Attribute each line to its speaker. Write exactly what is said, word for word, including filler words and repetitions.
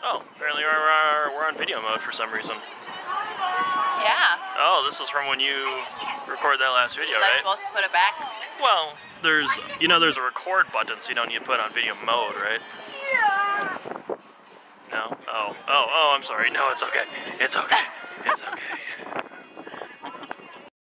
Speaker 1: Oh, apparently we're, we're, we're on video mode for some reason.
Speaker 2: Yeah.
Speaker 1: Oh, this is from when you recorded that last video,
Speaker 2: Was
Speaker 1: right?
Speaker 2: I supposed to put it back?
Speaker 1: Well, there's, you know, there's a record button, so you don't need to put it on video mode, right?
Speaker 2: Yeah.
Speaker 1: No? Oh, oh, oh, I'm sorry. No, it's okay. It's okay. It's okay.